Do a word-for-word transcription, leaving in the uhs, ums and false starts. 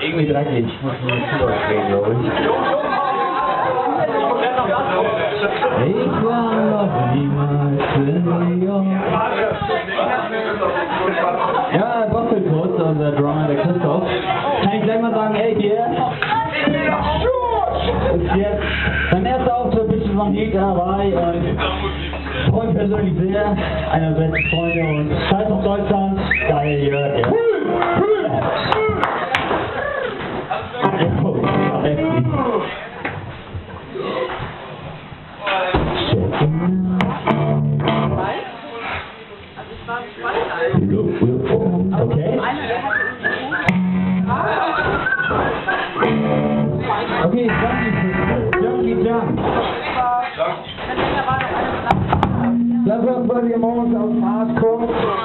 irgendwie dreckig. Ich muss mir das Kilo drehen, glaube ich. Ich war noch niemals in New York. Ja, Doppelkurs, unser Drummer, der Christoph. Kann ich gleich mal sagen, ey, der ist jetzt sein erster Auftritt, bist du von Lied dabei und freue mich persönlich sehr. Einer der besten Freunde und Scheiß auf Deutschland. Geil hier. Ja. Okay. Okay, Junkie Jump. Lass uns mal die Morgens auf den Arsch kommen.